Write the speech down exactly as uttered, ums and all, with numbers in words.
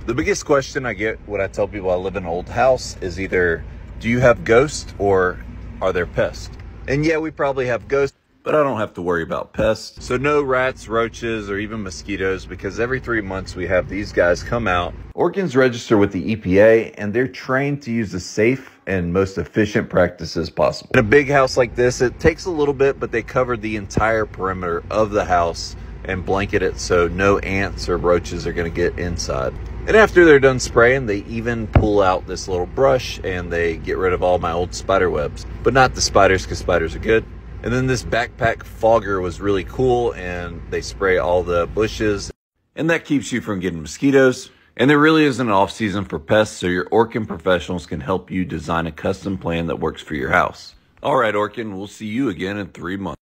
The biggest question I get when I tell people I live in an old house is either, do you have ghosts or are there pests? And yeah, we probably have ghosts, but I don't have to worry about pests. So no rats, roaches, or even mosquitoes, because every three months we have these guys come out. Orkin's registered with the E P A, and they're trained to use the safe and most efficient practices possible. In a big house like this, it takes a little bit, but they cover the entire perimeter of the house and blanket it so no ants or roaches are gonna get inside. And after they're done spraying, they even pull out this little brush and they get rid of all my old spider webs. But not the spiders, because spiders are good. And then this backpack fogger was really cool, and they spray all the bushes. And that keeps you from getting mosquitoes. And there really isn't an off season for pests, so your Orkin professionals can help you design a custom plan that works for your house. All right, Orkin, we'll see you again in three months.